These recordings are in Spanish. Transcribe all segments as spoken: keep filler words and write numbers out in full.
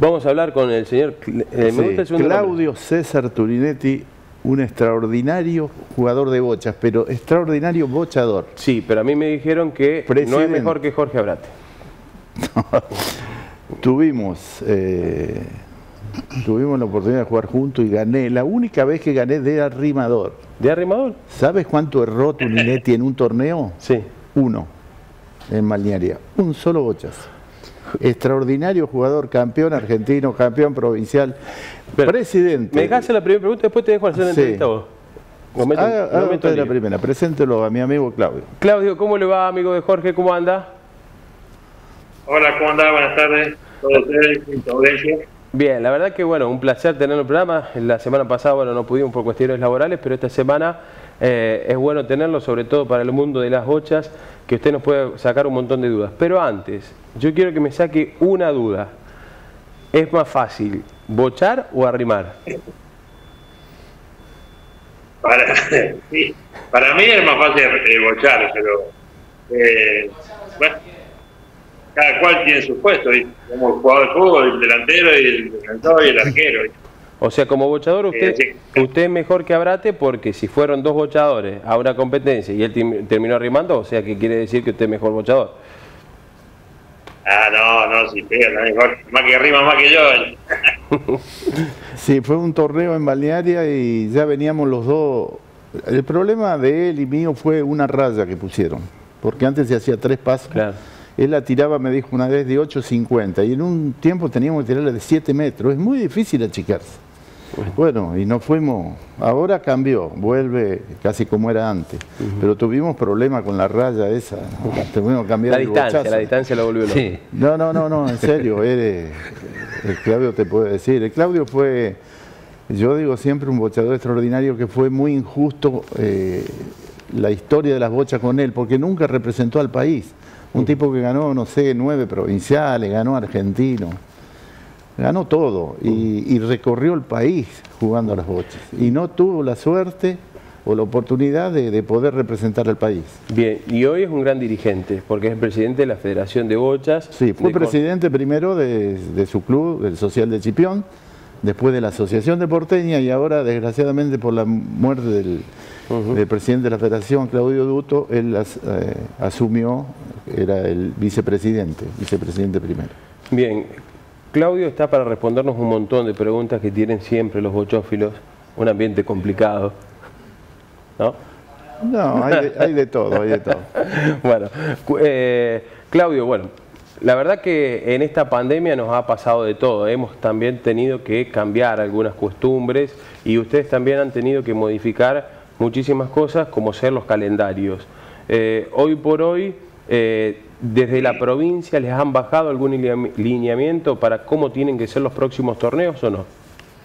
Vamos a hablar con el señor eh, sí, me gusta el segundo Claudio nombre. César Turinetti, un extraordinario jugador de bochas, pero extraordinario bochador. Sí, pero a mí me dijeron que Presidente. no es mejor que Jorge Abrate. Tuvimos, eh, tuvimos la oportunidad de jugar juntos y gané. La única vez que gané de arrimador. ¿De arrimador? ¿Sabes cuánto erró Turinetti en un torneo? Sí. Uno, en Balnearia. Un solo bochas. Extraordinario jugador, campeón argentino, campeón provincial, Pero, presidente. ¿me dejas la primera pregunta? Después te dejo hacer la Sí. entrevista a vos. Momento, Haga, haga momento usted la lío. primera, preséntelo a mi amigo Claudio. Claudio, ¿cómo le va, amigo de Jorge? ¿Cómo anda? Hola, ¿cómo andás? Buenas tardes. Todos ustedes, sin audiencia. Bien, la verdad que bueno, un placer tenerlo en el programa. La semana pasada, bueno, no pudimos por cuestiones laborales, pero esta semana eh, es bueno tenerlo, sobre todo para el mundo de las bochas, que usted nos puede sacar un montón de dudas. Pero antes, yo quiero que me saque una duda. ¿Es más fácil bochar o arrimar? Para, sí, para mí es más fácil eh, bochar, pero eh, bueno, cada cual tiene su puesto, ¿viste? Como el jugador de fútbol, el delantero y el defensor y el arquero, ¿viste? O sea, como bochador usted, Eh, sí. usted es mejor que Abrate porque si fueron dos bochadores a una competencia y él tim- terminó arrimando, o sea que quiere decir que usted es mejor bochador. Ah, no, no, si pega, no, mejor, más que rima más que yo. Sí, fue un torneo en Balnearia y ya veníamos los dos. El problema de él y mío fue una raya que pusieron, porque antes se hacía tres pasos. Claro. Él la tiraba, me dijo una vez, de ocho cincuenta y en un tiempo teníamos que tirarla de siete metros. Es muy difícil achicarse. Bueno, y nos fuimos. Ahora cambió, vuelve casi como era antes. Uh-huh. Pero tuvimos problemas con la raya esa. Tuvimos que cambiar La el distancia, bochazo. la distancia lo volvió loco. Sí. No, no, no, no, en serio. Eres, el Claudio te puede decir. El Claudio fue, yo digo siempre, un bochador extraordinario que fue muy injusto eh, la historia de las bochas con él, porque nunca representó al país. Un tipo que ganó, no sé, nueve provinciales, ganó argentino. Ganó todo y, y recorrió el país jugando a las bochas. Y no tuvo la suerte o la oportunidad de, de poder representar al país. Bien, y hoy es un gran dirigente, porque es el presidente de la Federación de Bochas. Sí, fue de presidente primero de, de su club, del Social de Chipión, después de la Asociación de Porteña y ahora, desgraciadamente, por la muerte del, uh-huh. del presidente de la Federación, Claudio Duto, él as, eh, asumió, era el vicepresidente, vicepresidente primero. Bien. Claudio está para respondernos un montón de preguntas que tienen siempre los bochófilos, un ambiente complicado, ¿no? No, hay de, hay de todo, hay de todo. Bueno, eh, Claudio, bueno, la verdad que en esta pandemia nos ha pasado de todo, hemos también tenido que cambiar algunas costumbres y ustedes también han tenido que modificar muchísimas cosas como ser los calendarios. Eh, hoy por hoy, eh, ¿desde la provincia les han bajado algún lineamiento para cómo tienen que ser los próximos torneos o no?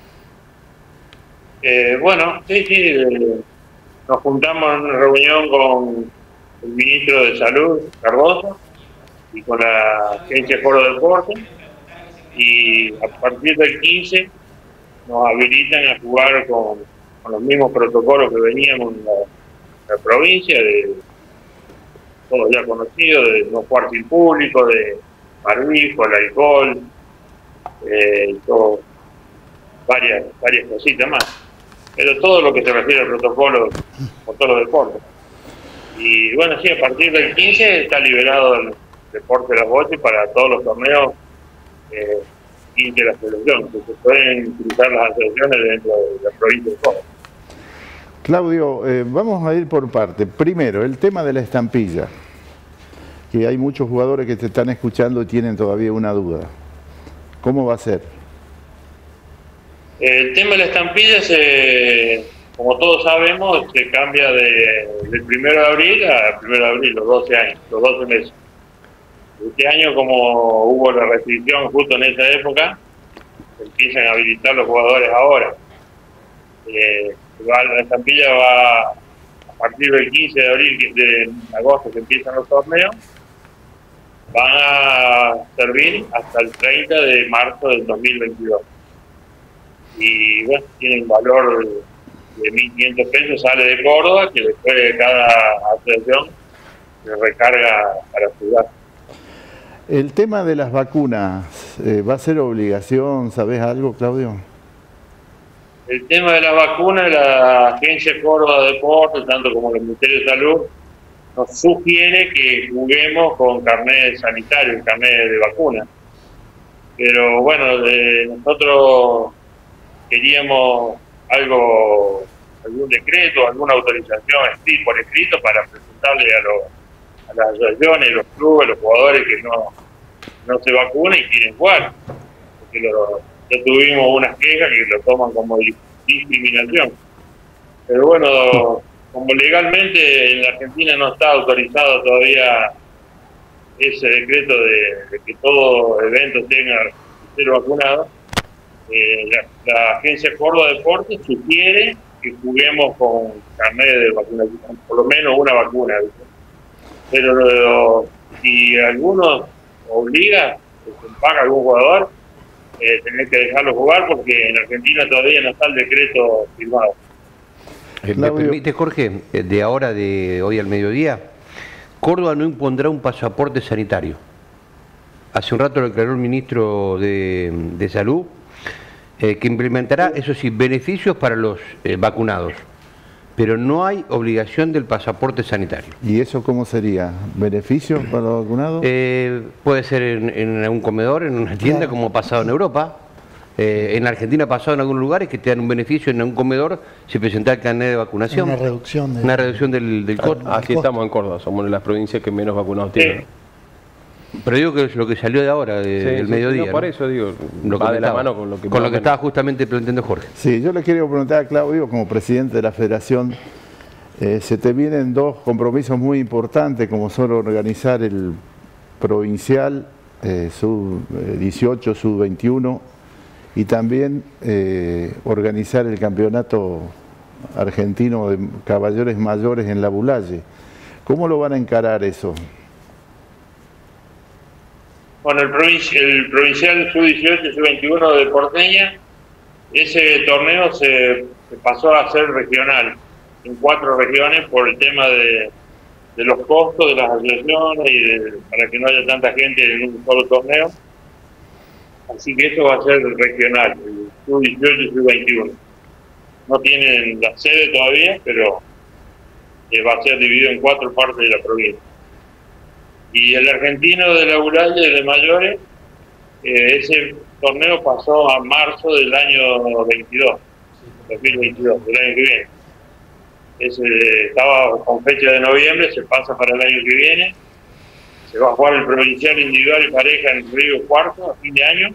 Eh, bueno, sí, sí, eh, nos juntamos en una reunión con el ministro de Salud, Cardoso, y con la agencia de Foro Deporte, y a partir del quince nos habilitan a jugar con, con los mismos protocolos que veníamos en la, la provincia, de todos ya conocidos, de no jugar sin público, de barbijo, el alcohol, eh, todo, varias, varias cositas más. Pero todo lo que se refiere al protocolo con todos los deportes. Y bueno, sí, a partir del quince está liberado el deporte de las bochas para todos los torneos eh, de la selección, que se pueden utilizar las asociaciones dentro de la provincia de Córdoba. Claudio, eh, vamos a ir por parte. Primero, el tema de la estampilla, que hay muchos jugadores que te están escuchando y tienen todavía una duda. ¿Cómo va a ser? El tema de la estampilla, se, como todos sabemos, se cambia de, del primero de abril al primero de abril, los doce años, los doce meses. Este año, como hubo la restricción justo en esa época, se empiezan a habilitar los jugadores ahora. Eh, la estampilla va a partir del quince de abril, que de agosto que empiezan los torneos, van a servir hasta el treinta de marzo del dos mil veintidós. Y bueno, tienen un valor de mil quinientos pesos, sale de Córdoba, que después de cada asociación se recarga para jugar. El tema de las vacunas, eh, ¿va a ser obligación? ¿Sabés algo, Claudio? El tema de las vacunas, la Agencia Córdoba de Deportes, tanto como el Ministerio de Salud, nos sugiere que juguemos con carnet sanitario, carnet de vacuna. Pero bueno, de, nosotros queríamos algo, algún decreto, alguna autorización sí, por escrito para presentarle a, los, a las asociaciones, los clubes, los jugadores que no, no se vacunan y quieren jugar. Porque lo, lo tuvimos unas quejas que lo toman como discriminación. Pero bueno, como legalmente en la Argentina no está autorizado todavía ese decreto de, de que todo evento tenga que ser vacunado, eh, la, la Agencia Córdoba de Deportes sugiere que juguemos con carnet de vacunación, por lo menos una vacuna, ¿viste? Pero si alguno obliga, se paga algún jugador, eh, tener que dejarlo jugar porque en Argentina todavía no está el decreto firmado. Eh, ¿Me permite, Jorge, de ahora, de hoy al mediodía, Córdoba no impondrá un pasaporte sanitario? Hace un rato lo declaró el ministro de, de Salud, eh, que implementará, eso sí, beneficios para los eh, vacunados, pero no hay obligación del pasaporte sanitario. ¿Y eso cómo sería? ¿Beneficios para los vacunados? Eh, puede ser en, en un comedor, en una tienda, claro, como ha pasado en Europa. Eh, en la Argentina ha pasado en algunos lugares que te dan un beneficio en un comedor si presenta el carnet de vacunación. Una reducción, de, una reducción del, del costo. Así estamos en Córdoba, somos de las provincias que menos vacunados tienen. Pero digo que es lo que salió de ahora, de, sí, del sí, mediodía. No, por ¿no? eso digo, lo va de la mano con lo que, con lo que estaba justamente planteando Jorge. Sí, yo le quiero preguntar a Claudio, como presidente de la Federación, eh, se te vienen dos compromisos muy importantes, como son organizar el provincial eh, sub dieciocho, sub veintiuno, y también eh, organizar el campeonato argentino de caballeros mayores en la Bulalle. ¿Cómo lo van a encarar eso? Bueno, el, provincial, el provincial sub dieciocho, sub veintiuno de Porteña, ese torneo se, se pasó a ser regional, en cuatro regiones por el tema de, de los costos de las asociaciones y de, para que no haya tanta gente en un solo torneo. Así que esto va a ser regional, el sub dieciocho y sub veintiuno. No tienen la sede todavía, pero eh, va a ser dividido en cuatro partes de la provincia. Y el argentino de la Bulalle de mayores, eh, ese torneo pasó a marzo del año veintidós, dos mil veintidós, del año que viene. Ese, estaba con fecha de noviembre, se pasa para el año que viene. Se va a jugar el provincial individual y pareja en Río Cuarto a fin de año.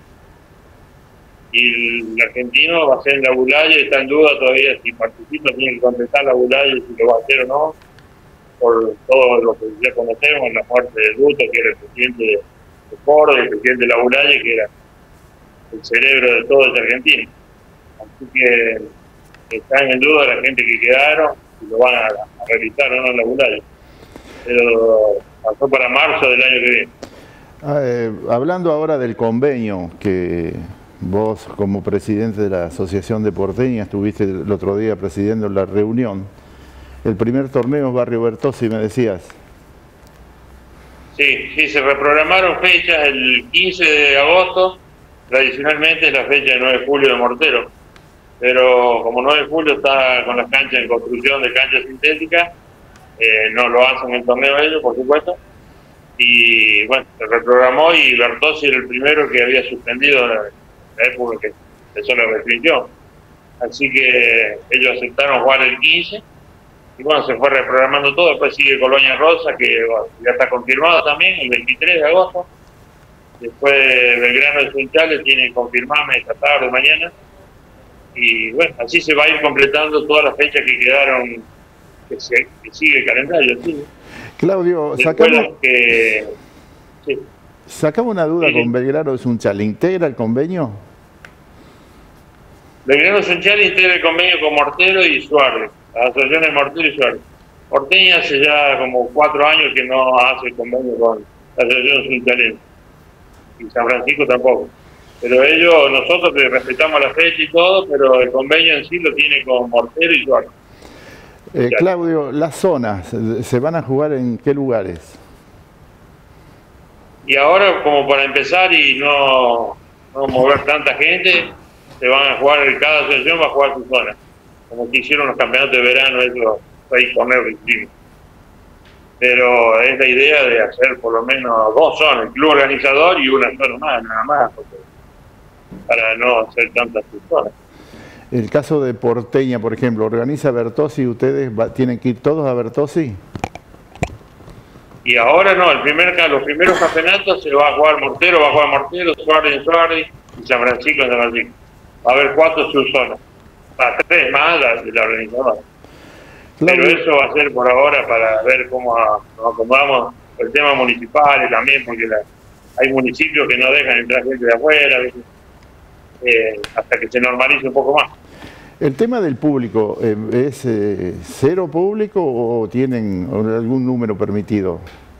Y el argentino va a ser en la Bulalle, está en duda todavía si participa, tiene que contestar la Bulalle si lo va a hacer o no, por todo lo que ya conocemos, la muerte de Luto, que era el presidente de Córdoba, el presidente de la Bulalle, que era el cerebro de todo ese argentino. Así que están en duda la gente que quedaron, si lo van a, a realizar o no en la Bulalle. Pero pasó para marzo del año que viene. Ah, eh, hablando ahora del convenio, que vos como presidente de la Asociación de Porteña estuviste el otro día presidiendo la reunión, el primer torneo es Barrio Bertozzi, me decías. Sí, sí, se reprogramaron fechas el quince de agosto, tradicionalmente es la fecha del nueve de julio de Mortero, pero como nueve de julio está con las canchas en construcción de canchas sintéticas, eh, no lo hacen el torneo ellos, por supuesto, y bueno, se reprogramó y Bertozzi era el primero que había suspendido la, la época que empezó la restricción, así que ellos aceptaron jugar el quince, y bueno, se fue reprogramando todo. Después sigue Colonia Rosa, que bueno, ya está confirmado también, el veintitrés de agosto. Después Belgrano de Sunchales tiene que confirmarme esta tarde, mañana. Y bueno, así se va a ir completando todas las fechas que quedaron, que, se, que sigue el calendario. ¿Sí? Claudio, sacamos, que, sí. sacamos una duda sí, con Belgrano de Sunchales. ¿Integra el convenio? Belgrano de Sunchales integra el convenio con Mortero y Suárez. Las asociaciones Mortero y Suárez. Porteña hace ya como cuatro años que no hace convenio con la asociación sunchalense. Y San Francisco tampoco. Pero ellos, nosotros que respetamos la fecha y todo, pero el convenio en sí lo tiene con Mortero y Suárez. Eh, Claudio, las zonas, ¿se van a jugar en qué lugares? Y ahora, como para empezar y no, no mover tanta gente, se van a jugar, cada asociación va a jugar su zona, como que hicieron los campeonatos de verano, esos seis torneos que hicimos. Pero es la idea de hacer por lo menos dos zonas, el club organizador y una zona más, nada más, porque, para no hacer tantas zonas. El caso de Porteña, por ejemplo, organiza Bertozzi, ¿ustedes va, tienen que ir todos a Bertozzi? Y ahora no, el primer, los primeros campeonatos se va a jugar Mortero, va a jugar Mortero, Suárez en Suárez y San Francisco en San Francisco. Va a haber cuatro subzonas, para tres más la, de la organizadora. Pero eso va a ser por ahora para ver cómo nos acomodamos el tema municipal también, porque la, hay municipios que no dejan entrar gente de afuera, eh, hasta que se normalice un poco más. ¿El tema del público eh, es eh, cero público o tienen algún número permitido?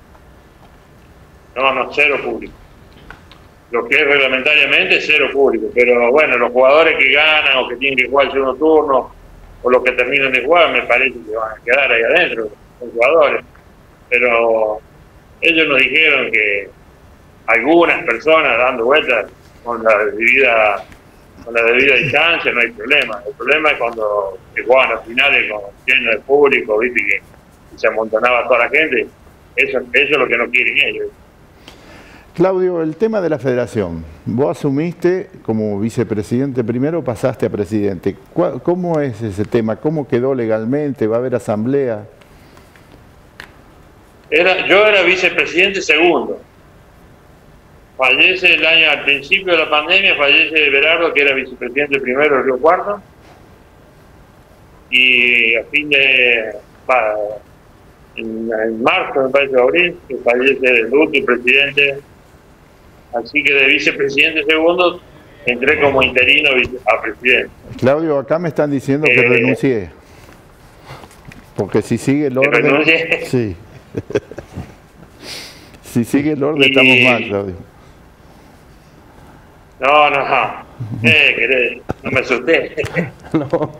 No, no, cero público. Lo que es reglamentariamente cero público, pero bueno, los jugadores que ganan o que tienen que jugar el segundo turno o los que terminan de jugar, me parece que van a quedar ahí adentro, los jugadores. Pero ellos nos dijeron que algunas personas dando vueltas con la debida, con la debida distancia no hay problema. El problema es cuando se juegan las finales con lleno de público, viste que se amontonaba toda la gente. Eso, eso es lo que no quieren ellos. Claudio, el tema de la federación. Vos asumiste como vicepresidente primero, pasaste a presidente. ¿Cómo es ese tema? ¿Cómo quedó legalmente? ¿Va a haber asamblea? Era, yo era vicepresidente segundo. Fallece el año, al principio de la pandemia, fallece Berardo, que era vicepresidente primero de Río Cuarto. Y a fin de... Va, en, en marzo, me parece, abril, que fallece el último presidente. Así que de vicepresidente segundo entré como interino a presidente. Claudio, acá me están diciendo que eh, renuncié. Porque si sigue el orden... ¿Renuncié? Sí. Si sigue el orden y... estamos mal, Claudio. No, no, no. Eh, querés, no me asusté. No.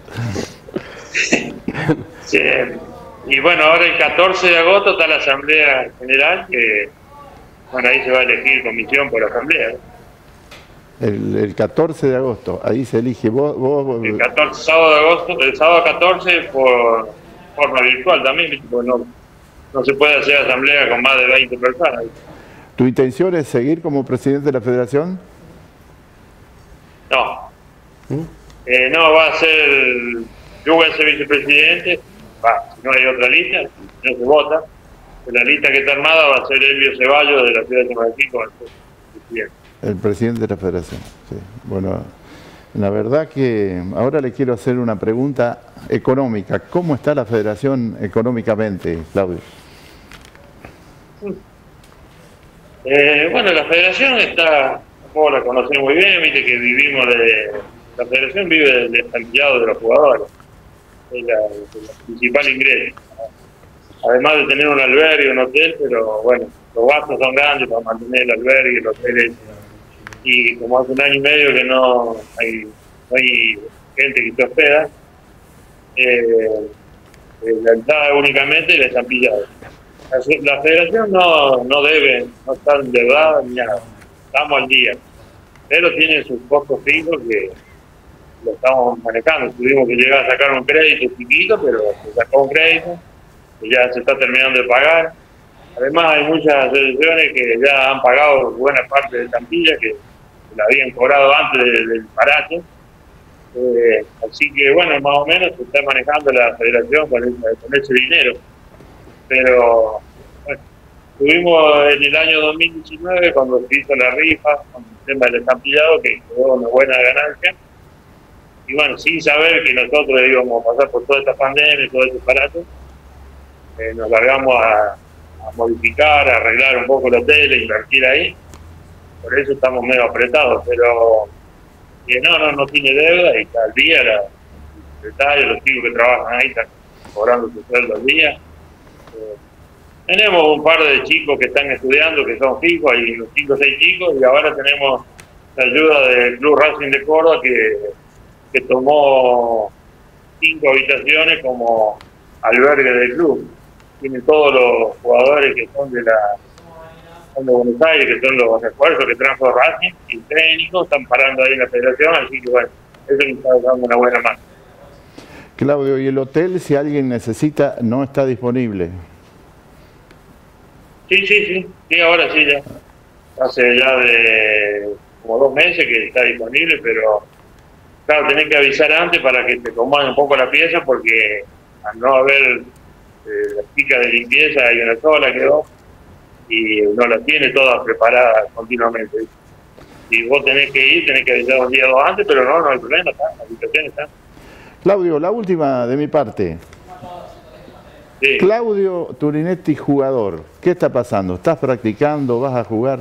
Sí. Y bueno, ahora el catorce de agosto está la Asamblea General, que bueno, ahí se va a elegir comisión por asamblea. El, el catorce de agosto, ahí se elige. Vos, vos... El catorce, sábado de agosto, el sábado catorce por forma virtual también, porque no, no se puede hacer asamblea con más de veinte personas. ¿Tu intención es seguir como presidente de la federación? No. ¿Mm? Eh, no, va a ser, yo voy a ser vicepresidente, va, si no hay otra lista, si no se vota. La lista que está armada va a ser Elvio Ceballos de la ciudad de San Francisco, el presidente. El presidente de la federación, sí. Bueno, la verdad que ahora le quiero hacer una pregunta económica. ¿Cómo está la federación económicamente, Claudio? Eh, bueno, la federación está, como la conocemos muy bien, viste que vivimos de... La federación vive del desempleado de los jugadores, es la, la principal ingreso. Además de tener un albergue, un hotel, pero bueno, los gastos son grandes para mantener el albergue, el hotel. Y como hace un año y medio que no hay, no hay gente que se hospeda, eh, la entrada únicamente les han pillado. La, la federación no, no debe, no está endeudada ni nada, estamos al día. Pero tiene sus costos fijos que lo estamos manejando. Tuvimos que llegar a sacar un crédito chiquito, pero se sacó un crédito que ya se está terminando de pagar. Además hay muchas asociaciones que ya han pagado buena parte de estampilla que la habían cobrado antes del, del parate. Eh, así que bueno, más o menos se está manejando la federación con, el, con ese dinero. Pero bueno, tuvimos en el año dos mil diecinueve, cuando se hizo la rifa con el tema del estampillado, que quedó una buena ganancia. Y bueno, sin saber que nosotros íbamos a pasar por toda esta pandemia y todo ese parate, Eh, nos largamos a, a modificar, a arreglar un poco la tele, invertir ahí. Por eso estamos medio apretados, pero eh, no, no, no tiene deuda y está al día. La, el secretario, los chicos que trabajan ahí están cobrando su sueldo al día. Eh, tenemos un par de chicos que están estudiando, que son fijos, hay unos cinco o seis chicos, y ahora tenemos la ayuda del Club Racing de Córdoba, que, que tomó cinco habitaciones como albergue del club. Tiene todos los jugadores que son de la de Buenos Aires, que son los refuerzos que trajo Racing, y técnicos están parando ahí en la federación, así que bueno, eso me está dando una buena mano. Claudio, ¿y el hotel, si alguien necesita, no está disponible? Sí, sí, sí, sí, ahora sí ya. Hace ya de como dos meses que está disponible, pero claro, tenés que avisar antes para que te acomoden un poco la pieza, porque al no haber eh, las chicas de limpieza, hay una sola quedó, y no la tiene todas preparadas continuamente. Si vos tenés que ir, tenés que avisar un día o dos antes, pero no, no hay problema, está, la habitación está. Claudio, la última de mi parte. Sí. Claudio Turinetti, jugador. ¿Qué está pasando? ¿Estás practicando? ¿Vas a jugar?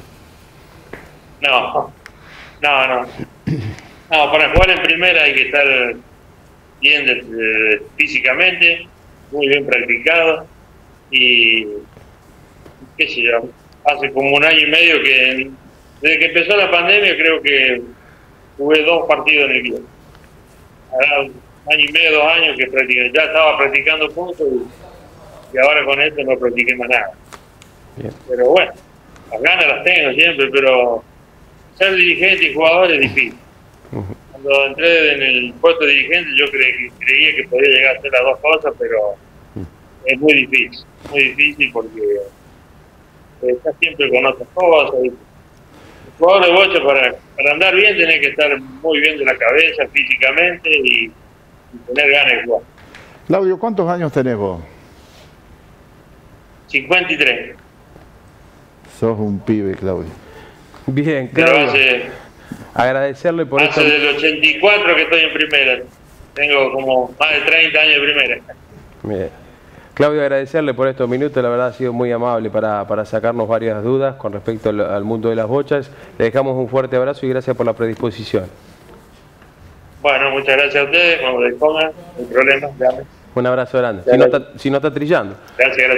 No, no, no. No, para jugar en primera hay que estar bien de, de, físicamente, muy bien practicado, y qué sé yo, hace como un año y medio que, desde que empezó la pandemia, creo que jugué dos partidos en el club. Ahora un año y medio, dos años que practiqué, ya estaba practicando puntos y, y ahora con esto no practiqué más nada. Bien. Pero bueno, las ganas las tengo siempre, pero ser dirigente y jugador es difícil. Uh-huh. Cuando entré en el puesto de dirigente yo cre creía que podía llegar a hacer las dos cosas, pero uh-huh. es muy difícil, muy difícil porque estás siempre con otras cosas. El jugador de bocha, para, para andar bien, tenés que estar muy bien de la cabeza, físicamente, y, y tener ganas de jugar. Claudio, ¿cuántos años tenés vos? cincuenta y tres. Sos un pibe, Claudio. Bien, Claudio. Hace, agradecerle por hace esto. Hace del ochenta y cuatro que estoy en primera. Tengo como más de treinta años de primera. Bien. Claudio, agradecerle por estos minutos, la verdad ha sido muy amable para, para sacarnos varias dudas con respecto al, al mundo de las bochas. Le dejamos un fuerte abrazo y gracias por la predisposición. Bueno, muchas gracias a ustedes, cuando les pongan, no hay problema, llame. Un abrazo grande, si no, está, si no está trillando. Gracias,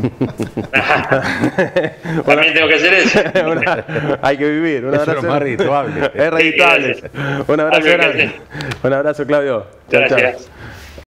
gracias. También tengo que hacer eso. Una, hay que vivir, un abrazo. Es lo más redituable. Es redituable. Un abrazo grande. Un abrazo, Claudio. Gracias. Chao, chao.